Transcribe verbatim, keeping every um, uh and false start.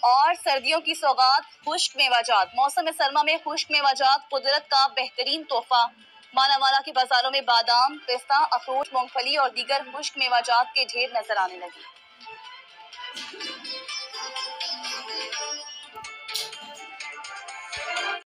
और सर्दियों की सौगात खुश्क मेवाजात। मौसम सरमा में खुश्क मेवाजात कुदरत का बेहतरीन तोहफा। मानावाला के बाजारों में बादाम, पिस्ता, अखरोट, मूंगफली और दीगर खुश्क मेवाजात के ढेर नजर आने लगे।